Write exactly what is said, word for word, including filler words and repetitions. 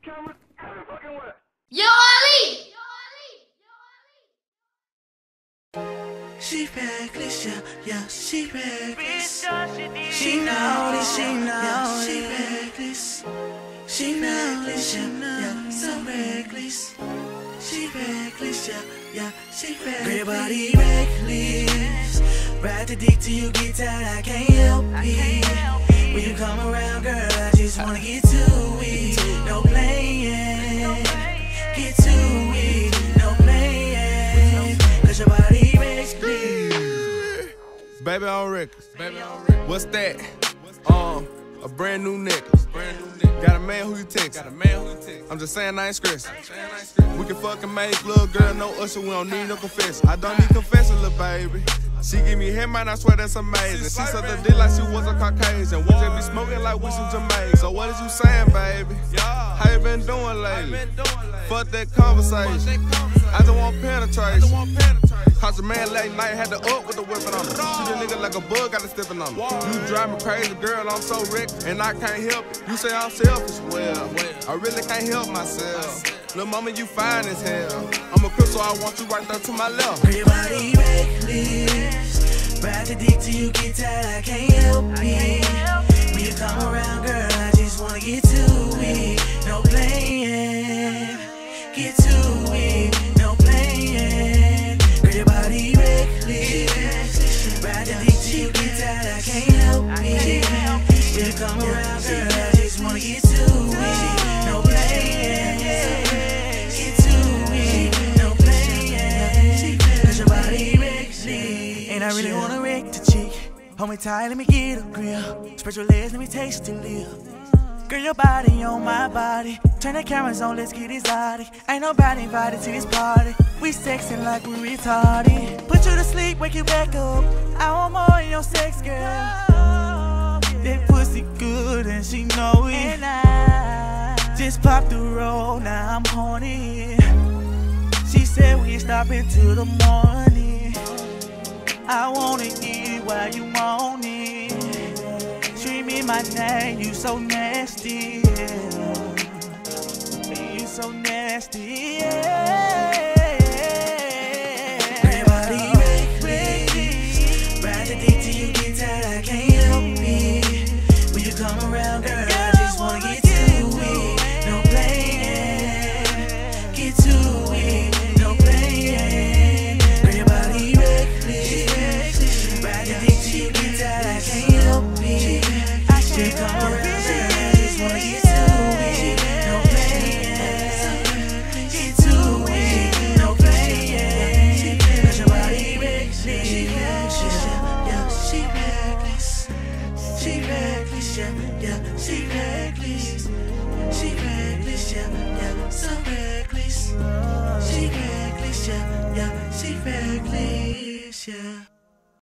cameras every fucking way. Yo, Ali! She reckless, yeah, yeah, she reckless. She know this, she know yeah, she reckless. She know this, yeah, yeah, so reckless. She reckless, yeah, yeah, she reckless. Girl, your body reckless. Ride the dick till you get tired, I can't help it. When you come around, girl, I just wanna get to it. No playing, get to it. No playing, cause your body reckless. Baby on records. Baby on records. What's that? Um, a brand new necklace. Brand new necklace. Got a man who you text. Got a man who you text. I'm just saying I ain't stressing. We can fucking make little girl, no usher. We don't need no confession. I don't need confession, little baby. She give me head, man, I swear that's amazing. She sucked the dick like she was a Caucasian. We just be smoking like we some Jamaican. So what is you saying, baby? How you been doing lately? Fuck that conversation. I just want penetration. Cause the man late night had to up with the whipping on him. Shoot a nigga like a bug, got to stepping on him. You drive me crazy, girl, I'm so wrecked, and I can't help it. You say I'm selfish, well, I really can't help myself. Little mama, you fine as hell. I'm a crystal, I want you right there to my left. Girl, your body reckless. Ride the dick till you get tired, I can't help it. When you come around, girl, I just wanna get to it. No playing, get to it. No playing. Girl, your body reckless. Ride the dick till you get tired, I can't help it. When you come around, girl, I just wanna get to it. No playing, get to it. No playing, cause your body reckless. And I really wanna wreck the chick. Hold me tight, let me get a grill. Spread your legs, let me taste your lip. Girl, your body on my body. Turn the cameras on, let's get exotic. Ain't nobody invited to this party. We sexing like we retarded. Put you to sleep, wake you back up. I want more of your sex, girl. That pussy good and she know it. And I just popped the roll, now I'm horny. She said we stop until the morning. I wanna eat while you want it. Screaming my name, you so nasty, yeah. You so nasty, yeah. Girl, your body reckless. Ride the dick till you get tired, I can't help it. When you come around, girl, I just wanna get to it. No playing, get to it. No playing. Girl, your body reckless. Ride the dick till you get tired, I can't help it. She come around, girl, I just wanna get to it. No playing, get to it. No playing, cause your body reckless. Yeah, she reckless. She reckless, yeah, yeah, she reckless. She reckless, yeah, yeah, so reckless. She reckless, yeah, yeah, she reckless, yeah.